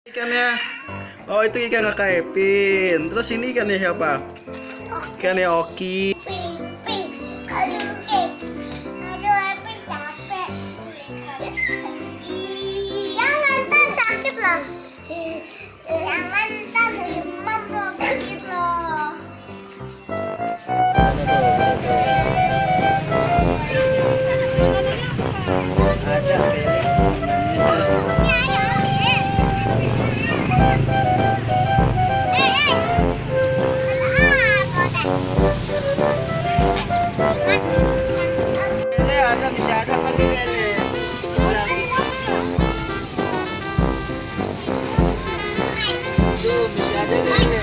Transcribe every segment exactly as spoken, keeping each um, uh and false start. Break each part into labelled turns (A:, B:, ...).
A: Ikannya, oh itu ikan kakak Epin. Terus ini ikannya siapa? Ikannya Oki.
B: Ping, ping. Aduh, eh. Aduh, Epin capek. Jangan, ntar sakit loh. Jangan, ntar demam loh, sakit loh.
C: Ada bisa ada kali lele. Tuh bisa ada lele.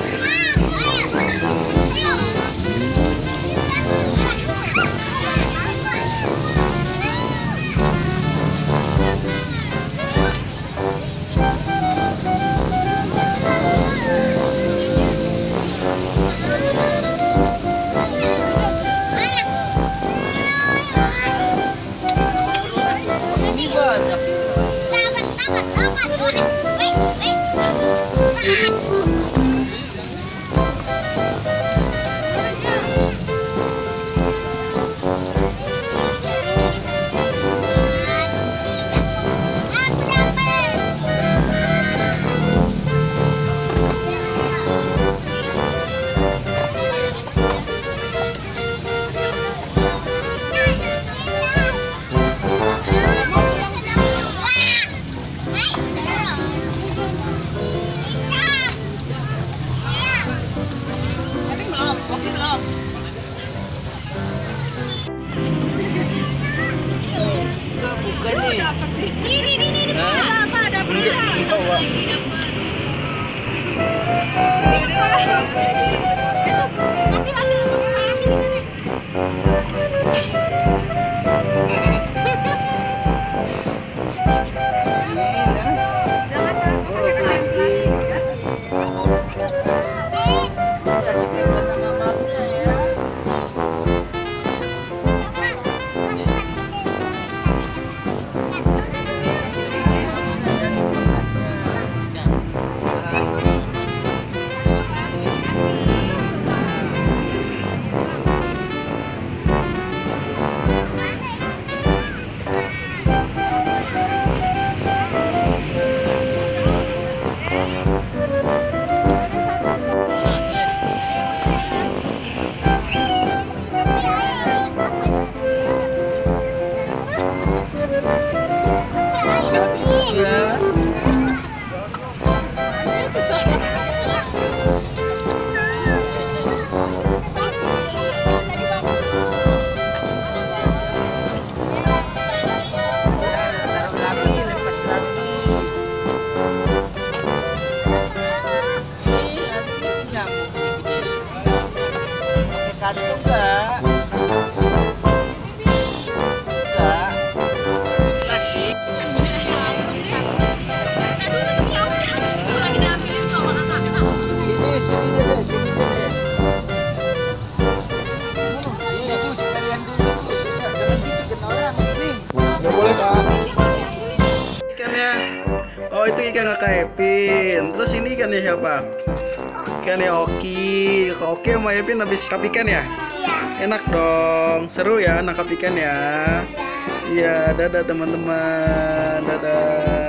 A: Oh itu ikan kakak Epin. Terus ini ikannya siapa? Ikannya Oki. Kak Oki sama Epin habis nangkap ikan ya?
B: Iya.
A: Enak dong. Seru ya nangkap ikan ya? Iya. Dadah teman-teman. Dadah.